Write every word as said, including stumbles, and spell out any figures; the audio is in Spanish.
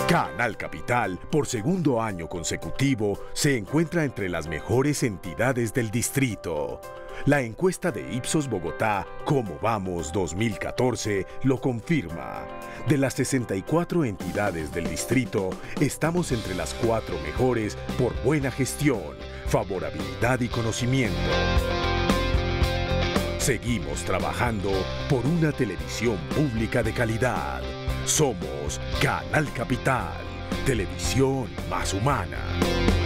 Canal Capital, por segundo año consecutivo, se encuentra entre las mejores entidades del distrito. La encuesta de Ipsos Bogotá, ¿Cómo vamos dos mil catorce?, lo confirma. De las sesenta y cuatro entidades del distrito, estamos entre las cuatro mejores por buena gestión, favorabilidad y conocimiento. Seguimos trabajando por una televisión pública de calidad. Somos Canal Capital, televisión más humana.